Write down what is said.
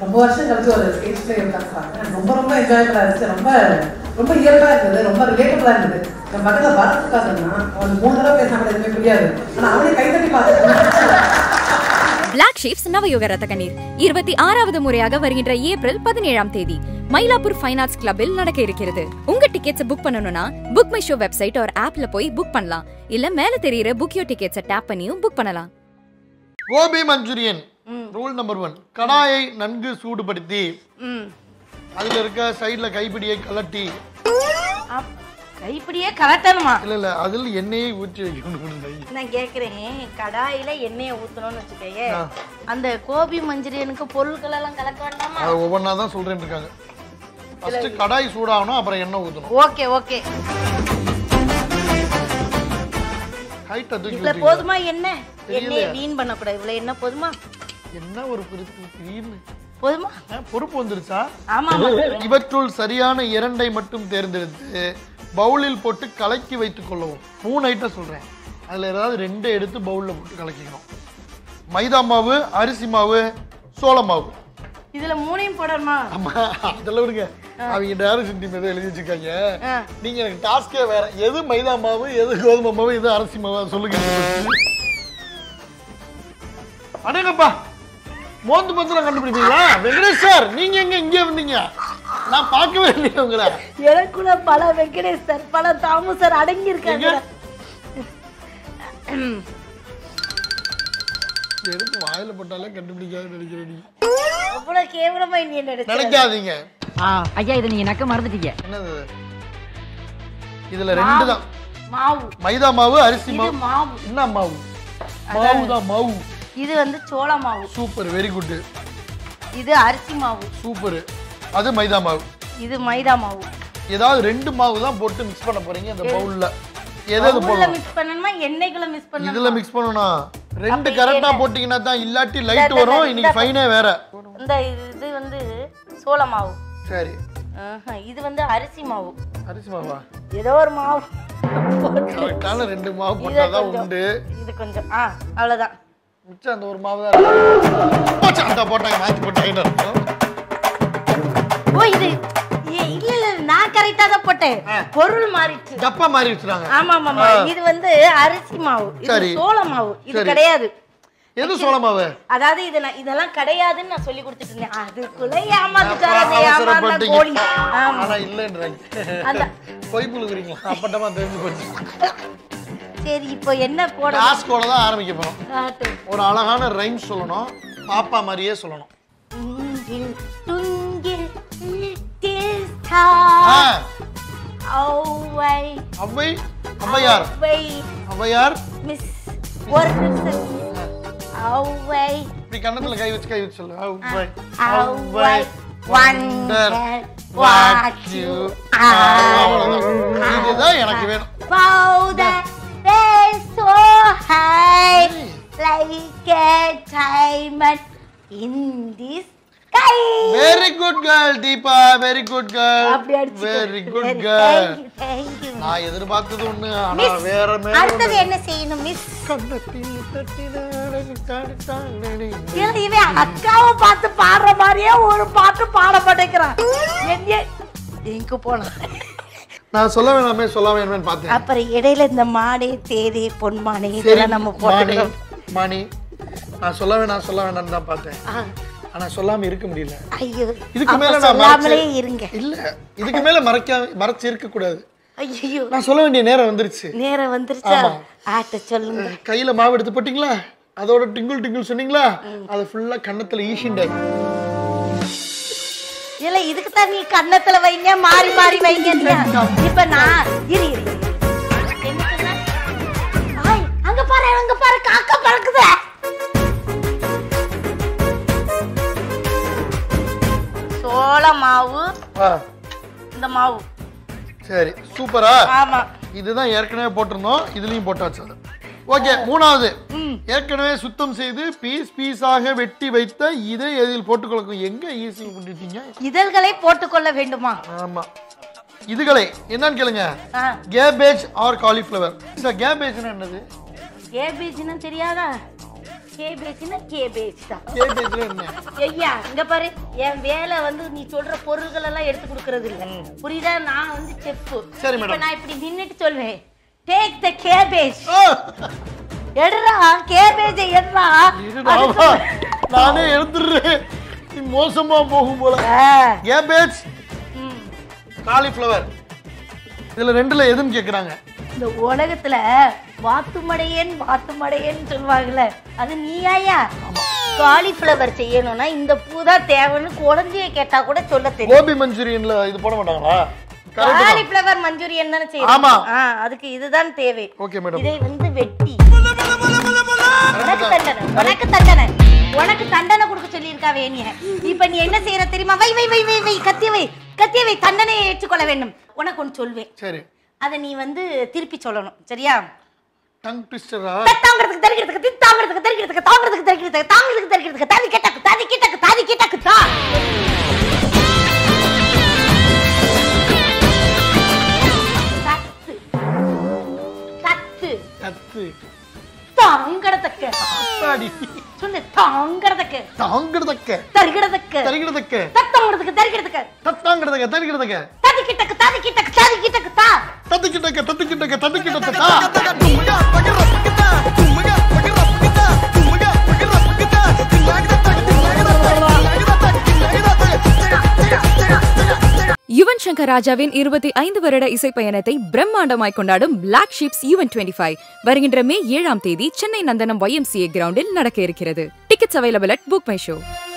ரொம்ப வருஷம் கழிச்சு ஒரு ஸ்டேஜ் பிளே பார்க்குறாங்க. ரொம்ப என்ஜாயபிளாக இருந்துச்சு. ரொம்ப இயல்பாக இருந்தது. ரொம்ப ரிலேட்டபிளாக இருந்தது. என் பக்கத்தில் வரதுக்காதுன்னா அவன் 3 தடவை பேசினா கூட எதுவுமே புரியாது. ஆனால் அவனே கைத்தட்டி பார்த்து Blacksheep's நவயுக ரத்த கண்ணீர் 26வது முறையாக வருகின்ற ஏப்ரல் 17ஆம் தேதி மயிலாப்பூர் ஃபைனான்ஸ் கிளப்பில் நடக்க இருக்கிறது. உங்க டிக்கெட்ஸ் புக் பண்ணனும்னா புக் மை ஷோ வெப்சைட் ஒரு ஆப்ல போய் புக் பண்ணலாம். இல்ல மேல தெரியுற புக் யூ டிக்கெட்ஸை டேப் பண்ணியும் புக் பண்ணலாம். Gobi manchurian rule number 1. கடாயை நன்கு சூடுபடுத்தி அதுல இருக்க சைடுல கைப்பிடியை கலட்டி கைப்பிடியே கலட்டணுமா? இல்ல அதில் எண்ணெயை ஊற்றி வைக்கணும். நான் கேக்குறேன், கடாயில எண்ணெயை ஊத்தணும்னு வச்சுக்கயே, அந்த கோபி மஞ்சூரியனுக்கு பொருட்கள் எல்லாம் கலக்க வேண்டாமா? அது ஒவ்வொன்றா தான் சொல்றேன்னு இருக்காங்க. ஃபர்ஸ்ட் கடாய் சூடாகணும், அப்புறம் எண்ணெய் ஊத்தணும். Okay okay. ஹைட் அது இதுல போதுமா எண்ணெய்? எண்ணெய் வீண் பண்ண கூடாது. இவ்வளவு எண்ணெய் போதுமா? என்ன ஒரு திடீர்னு போதுமா? பொறுப்பு வந்துருச்சா? ஆமா. இவற்றுள் சரியான 2ஐ மட்டும் தேர்ந்தெடுத்து பவுலில் போட்டு கலக்கி வைத்துக் கொள்ளவும். 3 ஐட்டம் சொல்றேன், அதுல ஏதாவது 2 எடுத்து பவுல்ல போட்டு கலக்கிக்கணும். மைதா மாவு, அரிசி மாவு, சோள மாவு. இதுல 3ஐயும் போடணுமா? ஆமா, அதெல்லாம் விடுங்க. அவங்க டைரக்ஷன் டீம் ஏதோ எழுதி வச்சிருக்காங்க. நீங்க எனக்கு டாஸ்கே வேற. எது மைதா மாவு, எது கோதுமை மாவு, எது அரிசி மாவு சொல்லுங்க. அடேங்கப்பா, மோந்து பத்திரம் கண்டுபிடிப்பீங்களா? வெங்கடேஷ் சார், நீங்க எங்க இங்கே வந்தீங்க? நான் பார்க்கவே இல்லையே உங்களை. எனக்குள்ள பல வெங்கடேஷ் சார், பல தாமு சார் அடங்கி இருக்காங்க. எடுத்து வாயில போட்டாலே கண்டுபிடிக்காதுன்னு நினைக்கிறேன். அவ்வளவு கேவலமா நீ நினைக்காதீங்க. ஐயா, இதை நீங்க நக்க மறந்துட்டீங்க. என்னது? இதுல 2 தான். மாவு, மைதா மாவு, அரிசி மாவு. மாவு என்ன மாவு? மாவு தான் மாவு. இது வந்து சோள மாவு. Super, very good. இது அரிசி மாவு. சூப்பர். அது மைதா மாவு. இது மைதா மாவு. ஏதாவது 2 மாவு தான் போட்டு மிக்ஸ் பண்ண போறீங்க இந்த பவுல்ல. எதாவது போடணும். மிக்ஸ் பண்ணனுமா எண்ணெய்க்குள்ள மிக்ஸ் பண்ணனுமா? இதுல மிக்ஸ் பண்ணனும். 2 கரெக்ட்டா போட்டீங்கன்னா தான், இல்லாட்டி லைட் வரும். இன்னைக்கு ஃபைனே வேற. இந்த இது வந்து சோள மாவு. சரி. இது வந்து அரிசி மாவு. அரிசி மாவா? ஏதோ ஒரு மாவு. கரெக்ட்டான 2 மாவு போட்டா தான் உண்டு. இது கொஞ்சம் அவ்வளவுதான். மிச்சம் அந்த ஒரு மாவு தான் இருக்கு. போச்சு, அந்த போட்டாங்க, மாத்தி போட்டாங்க. ஓ, இது இல்ல நான் கரெக்ட்டா தான் போட்டேன். பொருள் மாறிச்சு. டப்பா மாறி வச்சிராங்க. ஆமா ஆமா. இது வந்து அரிசி மாவு. இது சோள மாவு. இது கிடையாது. எது சோள மாவு? அதாவது இதெல்லாம் கிடையாதுன்னு நான் சொல்லி கொடுத்துட்டு இருந்தேன். அதுக்குள்ள ஏமாந்துட்டாங்க கோழி. ஆனா இல்லன்றாங்க. அந்த போய் புழுகுறீங்க. அப்பட்டமா தெரிஞ்சு போச்சு. சரி, இப்போ என்ன போட? டாஸ்கோட தான் ஆரம்பிக்க போறோம். ஒரு அழகான ரைம் சொல்லணும். பாப்பா மாதிரியே சொல்லணும். ஔவையார். ஔவையார். மிஸ் ஒரு நிமிஷம். ஔவை. இப்படி கண்ணத்துல கை வச்சு சொல்லு. Avvai. Avvai. Wonder what you are. இதுதான் எனக்கு வேணும். Wow, that is so high, like a diamond in this sky. Very good girl, Deepa. Very good girl. Very good girl. Thank you. நான் எதிர்பார்த்தது ஒண்ணு, ஆனா வேற மேல. அடுத்து என்ன செய்யணும் மிஸ்? கண்ணத்தில் தட்டினாலே இவன் அக்காவை பார்த்து பாடுற மாதிரியே ஒரு பாட்டு பாட மாட்டேங்கிறான். எங்க போன? நான் சொல்ல வேணாமே பார்த்தேன். அப்புறம் இடையில இந்த மாடே தேதே பொன்மானே இதெல்லாம் நம்ம போட்டோம். மானி நான் சொல்ல வேணாம்னு தான் பார்த்தேன். ஆனா சொல்லாம இருக்க முடியல. ஐயோ, இதுக்கு மேல நான் சொல்லாமலே இருங்க. இல்ல, இதுக்கு மேல மறைச்சு இருக்க கூடாது. ஐயோ, நான் சொல்ல வேண்டிய நேரம் வந்துருச்சு. ஆட்ட சொல்லுங்க. கையில மாவு எடுத்து போட்டீங்களா? அதோட டிங்கிள் சொன்னீங்களா? அது ஃபுல்லா கண்ணத்துல ஈஷிண்டாய். இல்ல, இதுக்கு தான் நீ கண்ணத்துல வைங்க, மாறி மாறி வைங்க. இப்ப நான் அங்க பாரு காக்கா பறக்குது. சோள மாவு, இந்த மாவு. சரி, சூப்பரா. ஆமா, இதுதான் ஏற்கனவே போட்டிருந்தோம். இதுலயும் போட்டாச்சு. ஓகே, 3வது. ஏற்கனவே சுத்தம் செய்து பீஸாக வெட்டி வைத்த இதை எதில் போட்டுக்கொள்ள. எங்க ஈஸி பண்ணிட்டீங்க? இதழ்களை போட்டுக்கொள்ள வேண்டுமா? ஆமா, இதுகளை என்னன்னு கேளுங்க. Cabbage R cauliflower. கேபேஜ்னா என்னது? கேபேஜ்னா தெரியாதா? கேபேஜ்னா கேபேஜ் தான். கேபேஜ்ல என்ன? ஐயா இங்க பாரு, என் வேலை வந்து நீ சொல்ற பொருள்கள் எல்லாம் எடுத்து கொடுக்கறது இல்ல, புரியுதா? நான் வந்து செஃப். சரி இப்ப மேடம். நான் இப்படி நின்னுட்டு சொல்வேன், டேக் த கேபேஜ். எடுறா கேபேஜ் எடுறா. நானே எடுத்துறேன். மோசமா போகும் போல. கேபேஜ், காலிஃப்ளவர், இதுல ரெண்டுல எதுன்னு கேக்குறாங்க. இந்த உலகத்துல வாத்துமடையன்னு சொல்லுவாங்கல்ல, அது நீயாயா? காலிஃப்ளவர் செய்யணும்னா இந்த பூ தான் தேவைன்னு குழந்தைய கேட்டா கூட சொல்ல தெரியும். கோபி மஞ்சூரியன்ல இது போட மாட்டாங்களா? காலிஃப்ளவர் மஞ்சூரியன் தானே செய்யணும். ஆமா. அதுக்கு இதுதான் தேவை. Okay madam. இதை வந்து வெட்டி உனக்கு தண்டனை கொடுக்க சொல்லியிருக்கா வேணிய. இப்ப நீ என்ன செய்யற தெரியுமா? வை வை வை வை வை கத்திய வை தண்டனையை ஏற்றுக்கொள்ள வேண்டும். உனக்கு ஒன்று சொல்வேன். சரி. அதை நீ வந்து திருப்பி சொல்லணும், சரியா? டங் ட்விஸ்டரா? தாங்கிறதுக்கு தரிக்கிறதுக்கு தாங்கிறதுக்கு தரிக்கிறதுக்கு தாங்கிறதுக்கு தரிக்கிறதுக்கு தாங்கிறதுக்கு தரிக்கிறதுக்கு தாதி கிட்டக்கு தா. கத்து. தாங்கிறதுக்கு. அப்பாடி. சொல்லு தாங்கிறதுக்கு. தரிக்கிறதுக்கு. தத்தாங்கிறதுக்கு தரிக்கிறதுக்கு. தரிக்கிறதுக்கு. தாதி கிட்டக்கு தா. யுவன் சங்கர் ராஜாவின் 25 வருட இசை பயணத்தை பிரம்மாண்டமாய் கொண்டாடும் பிளாக் ஷீப்ஸ் யுவன் 25 வருகின்ற மே 7ஆம் தேதி சென்னை நந்தனம் YMCA கிரவுண்டில் நடக்க இருக்கிறது. Tickets available at book my show.